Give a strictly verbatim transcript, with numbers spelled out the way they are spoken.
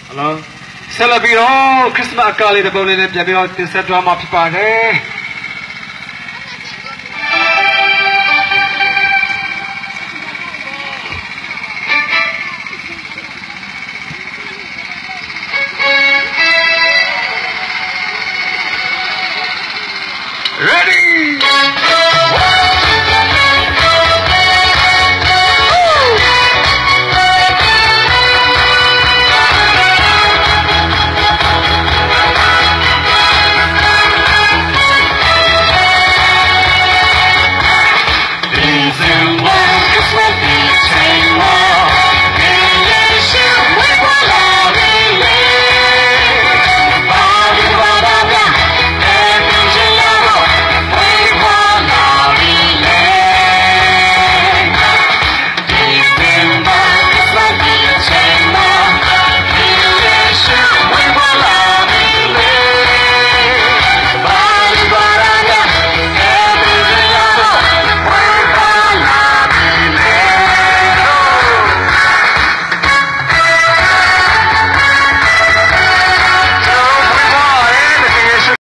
Hello. Celebrate Christmas ကားလေးတစ်ပုဒ်လေးနဲ့ပြန်ပြီးတော့တင်ဆက်သွားမှာဖြစ်ပါတယ်